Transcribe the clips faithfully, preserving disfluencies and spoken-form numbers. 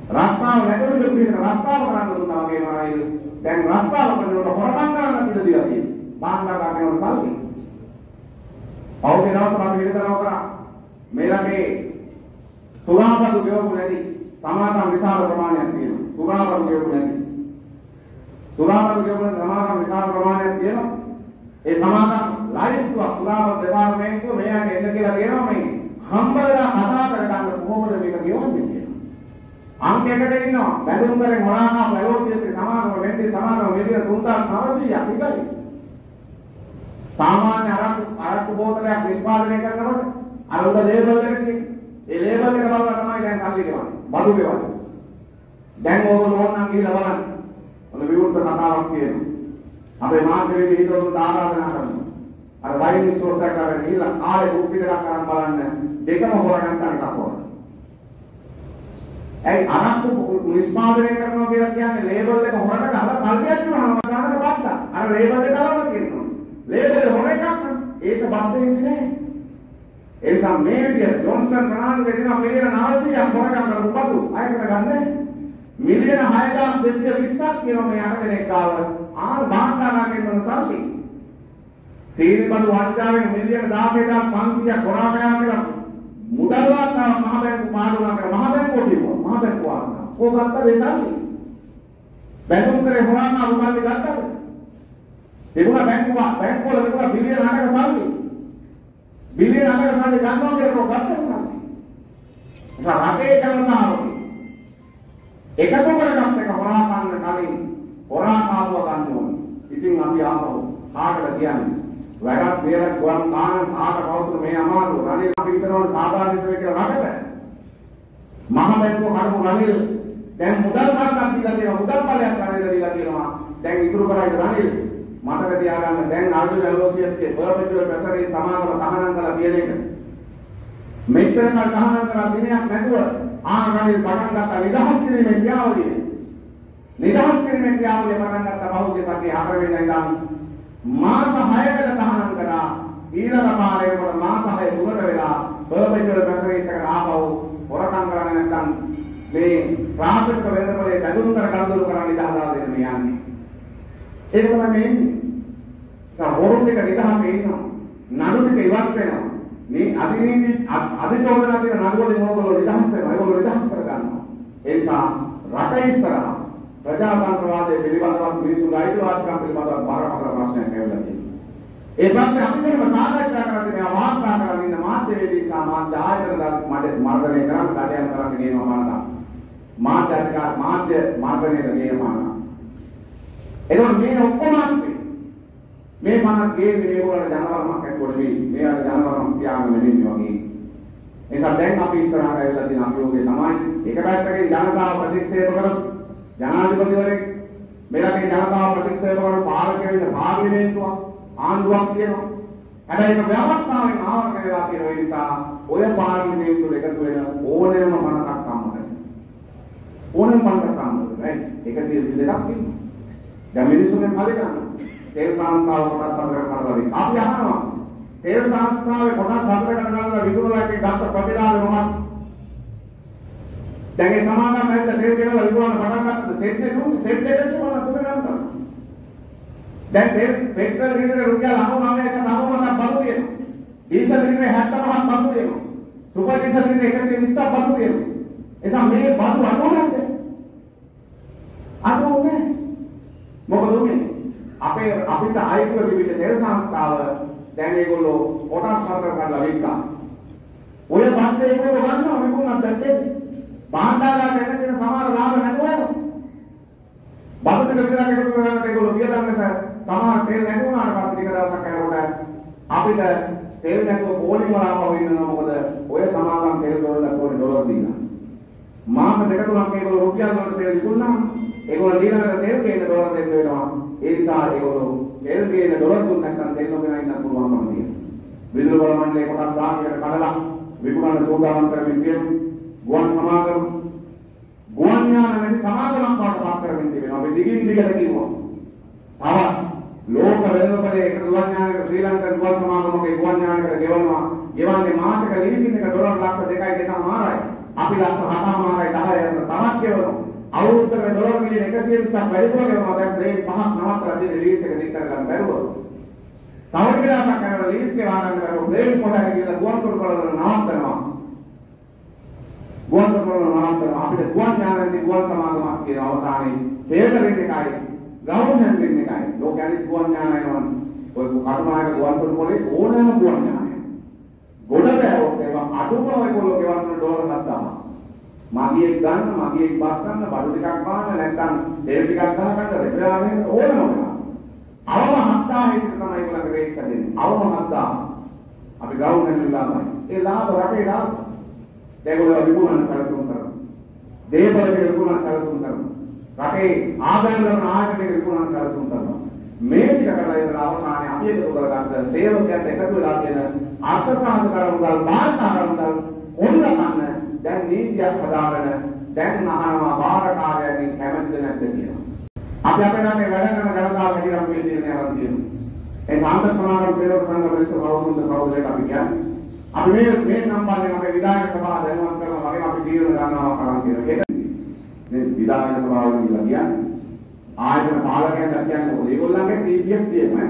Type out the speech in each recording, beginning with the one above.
රස්සාව නැතුව දෙවියන් රස්සාව කරන්න දුන්නා වගේම රනිල් දැන් රස්සාව කරනකොට හොරකම් කරන්න ඉඩ දීලා තියෙනවා. බාණ්ඩා ගන්නවල සල්ලි. පෞද්ගලික දවස් අපි හිතනවා කරා මේ රටේ සුරාපතු ගෙවපු නැති සමාගම් විශාල ප්‍රමාණයක් තියෙනවා. සුරාපතු ගෙවපු නැති. සුරාපතු ගෙවපු සමාගම් විශාල ප්‍රමාණයක් තියෙනවා. ඒ සමාගම් ලයිස්තුවක් සුරාපතු දෙපාර්තමේන්තුව මෙයාට එන්න කියලා කියනවා මේ හම්බලා කතා කරගන්න කොහොමද මේක ගෙවන්නේ කියලා. අංකයකට ඉන්නවා බැඳුම් කරේ මොරානා ප්‍රයෝසියස්ගේ සමාගම වෙන්නේ සමාගම මිලියන තුන්දාස් නවසීයක් විතරයි. සාමාන්‍ය අරක්කු අරක්කු බෝතලයක් නිෂ්පාදනය කරනකොට අර උඩ ලේබල් එක තියෙන්නේ. ඒ ලේබල් එක බලලා තමයි දැන් සල්ලි ගෙවන්නේ. බඩු ගෙවන්නේ. දැන් ඕගොල්ලෝ ඕනනම් ගිහිල්ලා බලන්න. ඔන්න විවෘත කතාවක් තියෙනවා. අපේ මාර්ගවේදී හිතවතුන්ට ආරාධනා කරනවා. අර වයින් ස්ටෝර්ස් එකකට ගිහිල්ලා කාලේ කුප්පි දෙකක් අරන් බලන්න. දෙකම හොරගන්න එකක් හොරන. ඒ අරක්කු නිෂ්පාදනය කරනවා කියලා කියන්නේ ලේබල් එක හොරට ගහලා සල්ලියක් දුන්නාම ගන්නට බද්දා. අර ලේබල් එක ගලවලා තියෙනවා. ලේබල් හොර එකක් නම් ඒක බද්ද වෙන්නේ නැහැ. ඒ නිසා මේ විදිහට ජොන්ස්ටන් ප්‍රනාන්දුගේ දින මිලියන නවසීයක් හොරගම් කරපු බදු අය කරගන්නේ මිලියන හයදාස් දෙසිය විස්සක් කියනවා මේ අට දෙනෙක් ගාව ආ බාණ්ඩාගාරයෙන් වන සල්ලි. සීනි බදු වංචාවෙන් මිලියන දහසදාස් පන්සීයක් හොරා ගියා කියලා මුදල්වත් මහ බැංකු පාඩුවක් කර මහ බැංකුවට දීපුවා. මහ බැංකුව ආවා. කොහොමද මේ සල්ලි? බැංකුව කරේ හොරාම අරුමල්ලි ගත්තද? තිබුණා බැංකුව බැංකුවල තිබුණා බිලියන අටක සල්ලි. බිලියන අටක සල්ලි ගන්නවා කියලා ගත්තද සල්ලි? ඒ රටේ ජනතාව එකතු කරගත්ත එක හොරා ගන්න කලින් හොරා කාපුව ගන්න ඕනේ. ඉතින් අපි ආපහු කාටද කියන්නේ? වැඩක් වේලක් ගුවන් තාන කාට කවුරුද මේ අමාරු රනිල් අපි හිතනවා සාධාරණ ඉස්සර කියලා රටට මහ බැංකුව කඩපු රනිල් දැන් මුදල් මාර්ගයක් දීලා තියෙනවා මුදල් බලයක් රනිල් දීලා තියෙනවා දැන් ඉතුරු කරයිද රනිල් මතක තියාගන්න දැන් ආර්ඩර් ඇලෝසියස්ගේ පර්පෙචුවල් ප්‍රෙසරි සමාගම තහනම් කළා කියන එක මෙච්චර කල් තහනම් කරලා දිනයක් නැතුව ආ රනිල් පටන් ගත්ත නිදහස් කිරීමේ ක්‍රියාවලිය නිදහස් කිරීමේ ක්‍රියාවලිය පටන් ගත්ත බෞද්ධ සත්‍ය හතර වෙනිදා ඉඳන් මාස හයකට තහනම් කරා ඊළඟ පාරේකට මාස හය තුනට වෙලා පර්පෙචුවල් ප්‍රෙසරිස් එකට ආපහු හොරකම් කරන්නේ නැත්නම් මේ ප්‍රාථමික වෙළඳපොලේ බැඳුම් කර කඳුළු කරන්න ඉඩ හදලා දෙන්න මේ යන්නේ ඒක තමයි මේ සහෝරුන් දෙක නිදහසේ ඉන්නවා නඩු ටික ඉවත් වෙනවා මේ අධිනීති අධිචෝදනා තියෙන නඩුවලින් ඕගොල්ලෝ නිදහස් වෙනවා ඒගොල්ලෝ නිදහස් කර ගන්නවා ඒ නිසා රට ඉස්සරහා ප්‍රජාතන්ත්‍රවාදයේ පිළිබඳව මිනිසුන්ගේ අයිතිවාසිකම් පිළිබඳව බරපතල ප්‍රශ්නයක් ඇවිල්ලා තියෙනවා. ඒ ප්‍රශ්නේ අපි මෙහෙම සාකච්ඡා කරද්දී මේ වාර්තා කරගෙන ඉන්න මාධ්‍යවේදී සහ මාධ්‍ය ආයතන මඩ මර්ධනය කරන්න කටයුතු කරන්න කියනවා මනදා. මාධ්‍ය අධිකාර මාධ්‍ය මර්ධනයට කියනවා. එතකොට මේ ඔක්කොම ඇස්සේ මේ මනක් ගේන්නේ මේගොල්ලෝ ජනවරමක් ඇතුළේ මේ මේකට ජනවරමක් තියාගෙන මෙන්නේ වගේ. ඒ නිසා දැන් අපි ඉස්සරහට ඇවිල්ලා තියෙන අභියෝගය තමයි එක පැත්තකින් ජනතාව ප්‍රතික්ෂේප කරමු ජනාධිපතිවරයෙක් මේ රටේ ජනතාව ප්‍රතික්ෂේප කරන පාලක වෙන පාර්ලිමේන්තුවක් ආණ්ඩුවක් කියනවා. හැබැයි ඒක ව්‍යවස්ථාවෙන් ආවරණය වෙලා තියෙන ඒ නිසා ඔය පාර්ලිමේන්තුවට එකතු වෙන ඕනෑම මනසක් සම්මතයි. ඕනෑම මනසක් සම්මතයි. right? එකසිය විසි දෙකක් තියෙනවා. දැන් මිනිස්සුන්ගෙන් පලි ගන්න. තේල් සංස්ථාව කොටස් හතරකට කඩලා අපි අහනවා. තේල් සංස්ථාවේ කොටස් හතරකට ගන්නලා විකුණලා එකේ ගත්ත ප්‍රතිලාභය මොකක්ද? දැන් ඒ සමාගම් ඇවිල්ලා තේල් ගෙනලා විකුණන පටන් ගත්තද සෙට් එක දුන්නේ සෙට් එකසේ මොනවද තුන ගන්නවා. දැන් තේල් පෙට්‍රල් ලීටර රුපියල් අනූනවය දශම නවයක් බදු දෙනවා. ඩීසල් ලීටර හැත්තෑ පහක් බදු දෙනවා. සුපර් ඩීසල් ලීටර එකසිය විස්සක් බදු දෙනවා. එසම මේ බදු අනූනවද? අනූනේ. මොකද උනේ? අපේ අපිට ආයතන විවිධ තේල් සංස්ථාව දැන් ඒගොල්ලෝ කොටස් හතරකට කඩලා වික්කා. ඔය බද්දේ ඒගොල්ලෝ ගන්නවා විකුණන්නත් දැක්කේ. බාණ්ඩාගාරයට එන දෙන සමහර ලාභ නැතුව යනවා. බබුට විතරක් එකතු කරගන්නට ඒගොල්ලෝ වියදම් නිසා සමහර තෙල් නැති වුණාට පස්සේ ටික දවසක් යනකොට අපිට තෙල් නැතුව පොලිම ලාභව ඉන්නවා මොකද ඔය සමාගම් තෙල් දොරට පොඩි ඩොලර් දීලා. මාස දෙක තුනක් ඒගොල්ලෝ රුපියල් වලට තෙල් විකුණනවා. ඒගොල්ලෝ ඊළඟට තෙල් ගේන ඩොලර් දෙන්න වෙනවා. ඒ නිසා ඒගොල්ලෝ තෙල් ගේන ඩොලර් දුන්න නැත්නම් තෙල් නොගෙන ඉන්න පුළුවන් කම තියෙනවා. විදුලි බල මණ්ඩලයේ කොටස් දහසකට කඩලා විකුණන සෝදානම් කරමින් තියෙනවා. ගුවන් සමාගම ගුවන් යාන නැති සමාගමක් වඩපත් කරමින් තිබෙනවා. අපි දිගින් දිගට කිව්වා. තව ලෝක වෙළඳපොලේ එක ගුවන් යානයක ශ්‍රී ලංකා ගුවන් සමාගමකේ ගුවන් යානයකට ගෙවනවා. ගෙවන්නේ මාසික ලීසින් එක ඩොලර් ලක්ෂ දෙකයි දෙකමාරයි. අපි ලක්ෂ හතමාරයි දහයයි තවත් ගෙවලා අවුරුද්දකට ඩොලර් මිලියන එකසිය විස්සක් වැඩිපුර ගෙවනවා. දැන් ප්ලේන් පහක් නවත්තලා තියෙන ලීස් එක දික් කරගන්න බැරුව. තව විලාසක් කරනවා ලීස් ගෙවා ගන්න බැරුව ප්ලේන් පොතට ගිහලා ගුවන් තොටුපළ වල නවත්තනවා. ගුවන් තොටුපළ වල නවත්තනවා. අපිට ගුවන් ඥානදී ගුවන් සමාගමක් කියන අවසානයේ තේරෙන්න එකයි ග්‍රවුන්ඩ් හැන්ඩ්ලින් එකයි. ලෝකයන්දී ගුවන් ඥානය යනවා. ඔය කටුනායක ගුවන් තොටුපළේ ඕනෑම ගුවන් ඥානය. ගොඩ බෑවොත් ඒවා අඩුම ඔයගොල්ලෝ ගෙවන්න ඩොලර් හත්දාම. මගියෙක් ගන්න, මගියෙක් බස්සන්න, බඩු ටිකක් පාන්න, නැත්නම් තෙල් ටිකක් ගහගන්න, රෙපයාරේ ඕනම වෙනවා. අවම හත්දාහේ සිට තමයි ඒගොල්ලන්ගේ රේට්ස් හදන්නේ. අවම හත්දාහ. අපි ග්‍රවුන්ඩ් හැන්ඩ්ලින් ලාභයි. ඒ ලාභ රටේ ලාභ. ඒගොල්ලෝ විකුණන සැලසුම් කරනවා. දේපලක විකුණන සැලසුම් කරනවා. රටේ ආදායම් කරන ආයතනයක විකුණන සැලසුම් කරනවා. මේ ටික කරලා ඉඳලා අවසානයේ අපි එකතු කරගත්ත සේවකයන්ට එකතු වෙලා තියෙන අර්ථසාධක කරමුදල් බාහිර කරමුදල් ඔන්න ගන්න දැන් නීතියක් හදාගෙන දැන් අහනවා බාහිරකාරයන්ගෙන් කැමතිද නැද්ද කියලා. අපි අපේ රටේ වැඩ කරන ජනතාව හැටියට අපි මේ තීරණය අරන් තියෙනවා. ඒ සාන්ත සමාගම් සේවක සංඝ පරිසර සහෝදරුන්ට සහෝදරයට අපි කියන්නේ අපි මේ මේ සම්බන්ධයෙන් අපේ විධායක සභාව දැනුවත් කරනවා වගේ අපි තීරණ ගන්නවා කරන් කියනවා. ඒක මේ විධායක සභාවල කියලා කියන්නේ ආයතන පාලකයන්ට කියන්නේ මොකද? ඒගොල්ලන්ගේ ටී පී එෆ් තියෙනවා.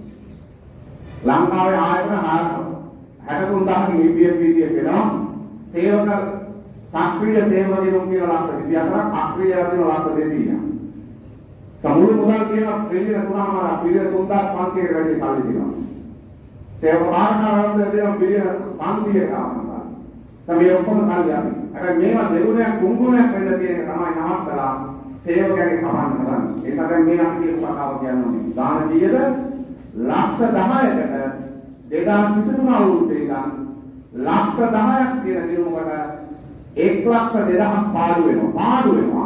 ලංකාවේ ආයතන හැටතුන් දහසකින් E P F P T F වෙනවා. සේවක සක්‍රීය සේවක දිනුම් කියන ලක්ෂ විසි හතරක්, අක්‍රීය දිනුම් ලක්ෂ දෙසීයක්. සමුළු මුදල් කියන ට්‍රිලියන තුනමාරක් බිලියන තුන්දාස් පන්සීයකට වැඩි සල්ලි දෙනවා. සේවක පාලකවරුන්ට දෙන බිලියන පන්සීයක ආසනසාර. සමේ ඔක්කොම සල්ලි අපි. හැබැයි මේවා දෙගුණයක් තුන්ගුණයක් වෙන්න තියෙන එක තමයි නවත්තලා සේවකයන්ගේ කපන්න හදන්නේ. ඒ සැකයෙන් මේ අපි කියපු කතාව කියන්නේ. දාන කීයද? ලක්ෂ දහයකට දෙදාස් විසිතුන අවුරුද්දේ ඉඳන් ලක්ෂ දහයක් කියන දිනුමකට එක් ලක්ෂ දෙදහස් පාඩු වෙනවා. පාඩු වෙනවා.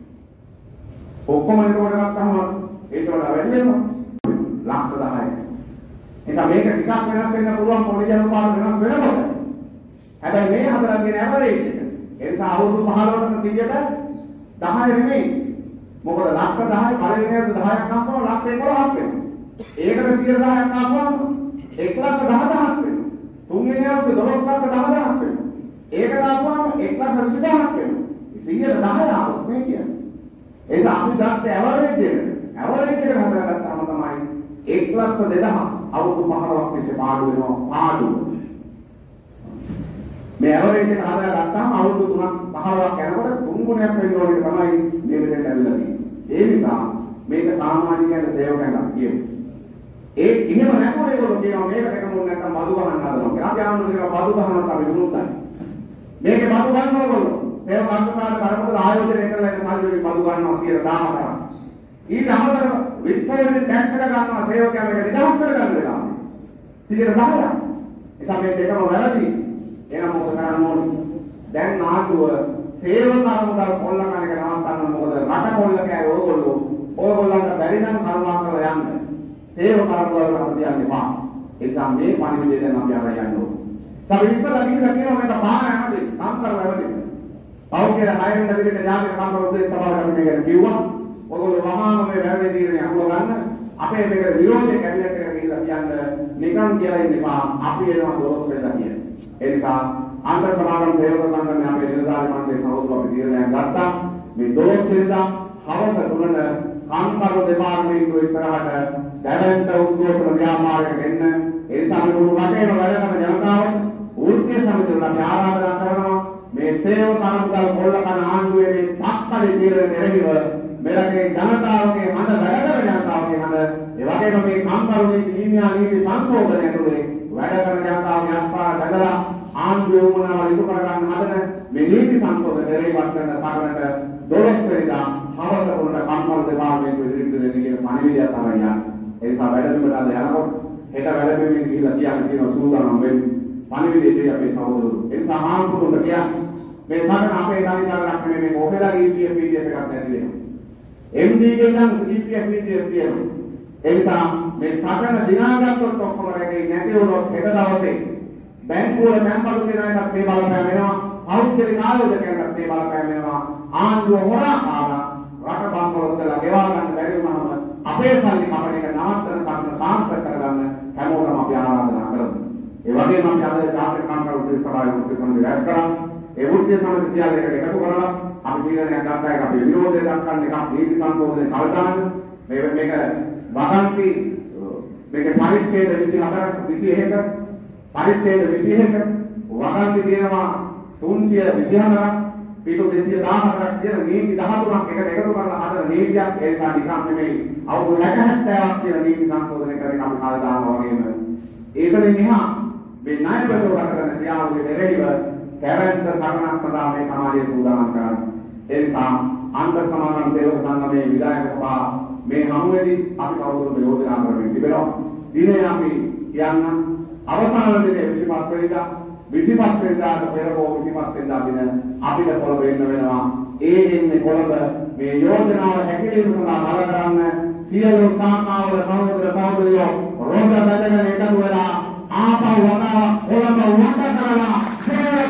ඔක්කොම එතකොට ගත්තම ඒකට වඩා වැඩි වෙනවා. ලක්ෂ දහයක. එනිසා මේක ටිකක් වෙනස් වෙන්න පුළුවන් පොඩි ජනපාඩු වෙනස් වෙනකොට. හැබැයි මේ හතරක් කියන ඇවරේජ් එක. ඒ නිසා අවුරුදු පහළොවකට සීයට දහය නෙමෙයි. මොකද ලක්ෂ දහය පළවෙනියට දහයක් ගන්නකොට ලක්ෂ එකොළහක් වෙනවා. ඒකට සීය දහයක් ගන්නවම එක් ලක්ෂ දහදහක් වෙනවා. තුන්වෙනියට දොළොස් ලක්ෂ දහදහක් වෙනවා. ඒක ගන්නවම එක් ලක්ෂ විසිදහක් වෙනවා. සීයට දහය ආවොත් මේ කියන්නේ. ඒ නිසා අපි ගත්ත ඇවරේජ් එක ඇවරේජ් එක හදාගත්තාම තමයි එක් ලක්ෂ දෙදහස් අවුරුදු පහළොවක් තිස්සේ පාඩු වෙනවා. පාඩු මේ ඇවරේජ් එක හදාගත්තාම අවුරුදු තුනක් පහළොවක් යනකොට තුන් ගුණයක් වෙන්න ඕනේ තමයි මේ විදිහට ඇවිල්ලා තියෙන්නේ. ඒ නිසා මේක සාමාජිකයන්ට සේවකයන්ට කියමු. ඒ ඉන්නම නැතුව ඒගොල්ලෝ කියනවා මේකට එකමුත් නැත්තම් බදු ගහන්න හදනවා කියලා. අපි ආවම කියනවා බදු ගහනවත් අපි දුන්නත් නැහැ. මේකේ බදු ගන්නවා ඒගොල්ලෝ. සේවක අංශසාර කරමුද ආයෝජනය කරලා ඒක සල්ලි වලින් බදු ගන්නවා කියලා දාම කරා. ඊට අමතරව විත්තරෙන් ටැක්ස් එක ගන්නවා සේවකයන්ට නිදහස් කරගන්න වෙලාව. සීයට දහයක්. එසම මේ දෙකම වැරදි. එහෙනම් මොකද කරන්න ඕනේ? දැන් නාටුව සේවක අරමුදල් කොල්ල කන එක නවත්තන්න මොකද රට කොල්ල කෑවේ ඕගොල්ලෝ. ඕගොල්ලන්ට බැරි නම් කරුණා කරලා යන්න. සේවක අරමුදල් වලට තියන්න එපා. ඒ නිසා මේ පණිවිඩය දැන් අපි අරන් යන්න ඕනේ. සමහර ඉස්සලා කිව්වා කියනවා මේක පාන නැමදි නම් කරලා වැවදින්න. පෞද්ගල හයෙන් දෙවිට ජාතික කම්පන උදේශ සභාවට අපි මේක කිව්වා. ඔයගොල්ලෝ වහාම මේ වැරදි තීරණය අහුව ගන්න. අපේ මේක විරෝධී කැබිනට් එකට ගිහිල්ලා කියන්න නිකන් කියලා ඉන්න එපා. අපි එනවා දොස් වෙලා කියන. ඒ නිසා අන්තර් සමාගම් සේවක සංගමයේ අපේ නිලධාරී මණ්ඩලයේ සහෝදරව අපි තීරණයක් ගත්තා. මේ දොස් වෙනදා හවස තුනට කම්කරු දෙපාර්තමේන්තුව ඉස්සරහට දැවැන්ත උද්ඝෝෂණ ව්‍යාපාරයකට එන්න. ඒ නිසා අපි මුළු රටේම වැඩ කරන ජනතාවට වෘත්තීය සමිතිවල අපි ආරාධනා කරනවා මේ සේවක අරමුදල් කොල්ල කන ආණ්ඩුවේ මේ තාක්ෂණික තීරණ දෙරෙහිව මෙරටේ ජනතාවගේ හඬ වැඩ කරන ජනතාවගේ හඬ ඒ වගේම මේ කම්කරු නීති නීතිඥා නීති සංශෝධනය ඇතුලේ වැඩ කරන ජනතාවගේ අත්පා බදලා ආණ්ඩුවේ වුණාවල් ඉටු කර ගන්න හදන මේ නීති සංශෝධන දෙරෙහිවත් කරන සාකරණට දොළොස් වෙනිදා හවස වුණට කම්කරු දෙපාර්තමේන්තුව ඉදිරියට දෙන්න කියන පණිවිඩය තමයි යන්නේ. ඒ නිසා වැඩබිමට අද යනකොට හෙට වැඩබිමෙන් ගිහිල්ලා කියන්න තියෙන සූදානම් වෙන්න පණිවිඩය දෙයි අපේ සහෝදරවරු. ඒ නිසා හාමුදුරුවන්ට කියන්නේ මේ සාකරණ අපේ දලිතරක් නෙමෙයි මේ කොහෙලා E P F P T F එකක් නැති වෙනවා. එම් ඩී ගේ නම් E P F P T F කියනවා. ඒ නිසා මේ සාකරණ දිනාගත්තොත් ඔක්කොම රැකේ නැති වුණොත් හෙට දවසේ බැංකුවල තැන්පතු දෙනාටත් මේ බලපෑම වෙනවා. පෞද්ගලික ආයෝජකයන්ටත් මේ බලපෑම වෙනවා. ආණ්ඩුව හොරා කාලා රට බංකොලොත්ලා ගෙවා ගන්න බැරි වුණාම අපේ සල්ලි කපන එක නවත්තන සම්පත සාර්ථක කරගන්න හැමෝටම අපි ආරාධනා කරමු. ඒ වගේම අපි අද ජාතික කම්කරු උදේශ සභාවේ උදේශ සමිතිය රැස් කරා. ඒ වෘත්තීය සමිතිය සියල්ල එකට එකතු කරලා අපි තීරණයක් ගත්තා එක අපි විරෝධය දක්වන්න එකක් නීති සංශෝධනයේ සල්දාන්න මේ මේක වගන්ති මේක පරිච්ඡේද විසිහතරක විසිඑක පරිච්ඡේද විසිඑක වගන්ති තියෙනවා තුන්සිය විසිහතරක් පිටු දෙසිය දහහතරක් කියන නීති දහතුනක් එකට එකතු කරලා හදන නීතියක් ඒ නිසා නිකන් නෙමෙයි අවුරුදු හැට හැත්තෑවක් කියන නීති සංශෝධනය කරගෙන අපි කාලේ දානවා වගේම ඒකෙන් එහා මේ ණයබදව රට කරන ක්‍රියාවලියට එරෙහිව කැරැන්ත සරණක් සඳහා මේ සමාජයේ සූදානම් කරන්නේ ඒ නිසා අන්තර් සමාගම් සේවක සංගමයේ විධායක සභාව මේ හමුවේදී අපි සහෝදරව යෝජනා කරමින් තිබෙනවා දිනේ අපි කියන්න අවසාන දිනේ විසිපස් වෙනිදා විසිපස් වෙනිදාට පෙර හෝ විසිපස් වෙනිදා දින අපිට කොළඹ එන්න වෙනවා ඒ එන්නේ කොළඹ මේ යෝජනාව හැකිලිම සඳහා බල කරන්න සියලු සාකාවල සහෝදර සහෝදරියෝ රෝග බැඳගෙන එකතු වෙලා ආපහු වතාව කොළඹ වට කරලා සේවකව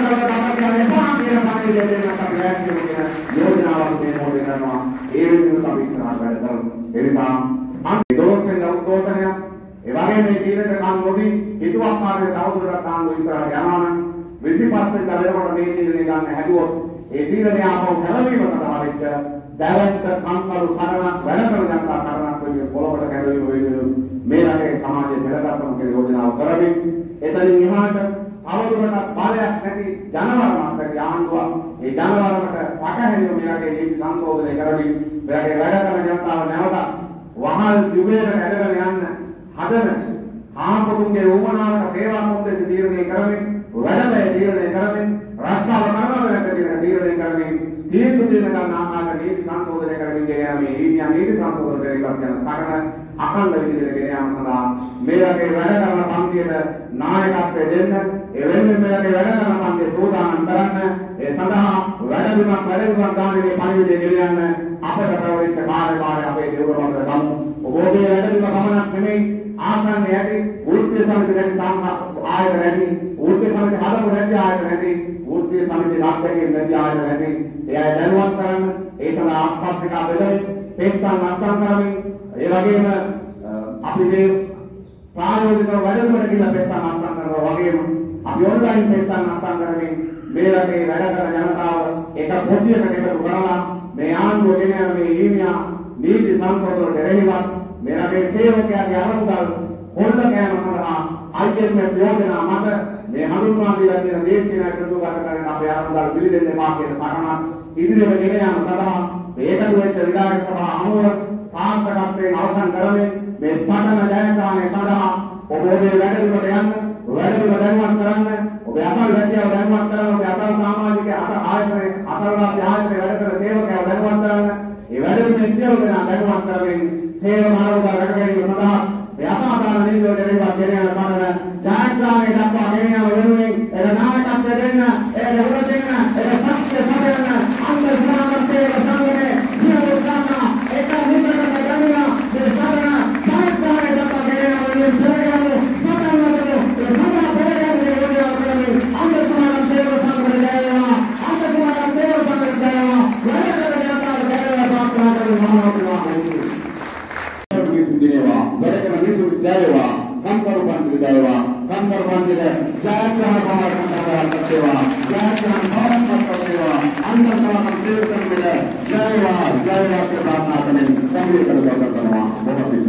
කරලා එපා කියන පරිදි දෙන්න අපි හැකිලිම යෝජනාවක් මේ මොකද කරනවා ඒ වෙනුවෙන් අපි ඉස්සරහට වැඩ කරමු ඒ නිසා අන්තිම දවසේ නවෝදෝෂණය ඒ වගේ මේ තීරණයට කන් නොදී හිතුවක්කාරයේ තවදුරටත් ආන්දු ඉස්සරහට යනවා නම් විසිපස් වෙනිදා වෙනකොට මේ තීරණය ගන්න හැදුවොත් ඒ තීරණය ආපහු කැළවීම සඳහා වෙච්ච දැවැන්ත කම්කරු සරණක් වැඩ කරන ජනතා සරණක් වෙන්නේ පොළොවට කැළවීම වෙන්නේ මේ රටේ සමාජයේ පෙරදස්සම කියන යෝජනාව කරමින් එතනින් එහාට අවුරුද්දකට බලයක් නැති ජනවරමක් නැති ආණ්ඩුවක් ඒ ජනවරමට පටහැනිව මේ රටේ නීති සංශෝධනය කරමින් මේ රටේ වැඩ කරන ජනතාව නැවත වහල් යුගයකට ඇදගෙන යන්න හදන ආපතුන්ගේ උමනාවට සේවා කොන්දේසි තීරණය කරමින් වැඩමය තීරණය කරමින් රස්සාව කරනවට තීරණය කරමින් තීර්ථ දෙන ගන්න ආකාර නීති සංශෝධනය කරමින් ගෙන යන මේ ඊනියා නීති සංශෝධන පෙරේවත් යන සකන අකණ්ඩ විදිහට ගෙන යාම සඳහා මේ රටේ වැඩ කරන පන්තියට නායකත්වය දෙන්න ඒ වෙනුවෙන් මේ රටේ වැඩ කරන පන්තිය සෝදානම් කරන්න ඒ සඳහා වැඩබිමක් වැඩබිමක් ගානේ පරිවිදේ ගෙන යන්න අපට ප්‍රවෘත්ති කාර්යභාරය අපේ දෙව්රවන්ට ගමු ඔබේ වැඩබිම ගමනක් නෙමෙයි ආසන්න යටි වෘත්තීය සමිති නැති සාමා ආයතන නැති වෘත්තීය සමිති හදපු නැති ආයතන නැති වෘත්තීය සමිති නාටකයේ නැති ආයතන නැති එයා දැනුවත් කරන්න ඒ සඳහා ආපත්‍රිකා බෙදමින් පෙස්සන් අත්සන් කරමින් ඒ වගේම අපි මේ ප්‍රායෝගික වැඩවලට කියලා පෙස්සන් අත්සන් කරනවා වගේම අපි ඔන්ලයින් පෙස්සන් අත්සන් කරමින් මේ රටේ වැඩ කරන ජනතාව එක පොඩියකට එකතු කරලා මේ ආණ්ඩුව ගෙන යන මේ ඊනියා නීති සංශෝධනයට එරෙහිවත් මේ රටේ සේවකයාගේ අරමුදල් හොල්ල කෑම සඳහා I M F යෝජනා මත මේ හඳුන්වා දීලා තියෙන දේශීය නායකතුරු ගත කරන අපේ අරමුදල් පිළිදෙන්නේ එපා කියන සකනක් ඉදිරියට ගෙන යාම සඳහා මේකතු වෙච්ච විධායක සභා අනුව සාර්ථකත්වයෙන් අවසන් කරමින් මේ සටන ජයග්‍රහණය සඳහා ඔබ ඔබේ වැඩවලට යන්න වැඩවල දැනුවත් කරන්න ඔබේ අසල් වැසියව දැනුවත් කරන්න ඔබේ අසල් සමාජික අසල් ආයතනයේ අසල්වාසී ආයතනයේ වැඩ කරන සේවකයව දැනුවත් කරන්න ඒ වැඩවලේ සියලු දෙනා දැනුවත් කරමින් සේවා මාර්ග රැක ගැනීම සඳහා මේ අසාධාරණ නීතිවලට එරෙහිව ගෙන යන සමග ජයග්‍රහණය දක්වා ගෙන යාම වෙනුවෙන් එන නායකත්වය දෙන්න ඒ දෙවල දෙන්න ඒ සත්‍ය සමයන අන්ත සමාගම් සේවක සංගමයේ සියලු දෙනා එක මුද්‍රක ගන්නවා මේ සමන ජයග්‍රහණය දක්වා ගෙන යාම වෙනුවෙන් පෙරගමු සමනවලු ඒ සමන පෙරගමු යෝජනා කරමින් අන්ත සමාගම් සේවක සංගමයේ ජයවා අන්ත සමාගම් සේවක සංගමයේ ජයවා වැඩ කරන ජනතාව ජයවා ප්‍රාර්ථනා කරමු මහාවතුනා Dewa, mereka menyusul Dewa, kantor bantu Dewa, kantor bantu jangan kamar kantor Dewa, jangan kamar kantor Dewa, anda salah Dewa Dewa, Dewa Dewa kita nak ni, sambil kita berdoa.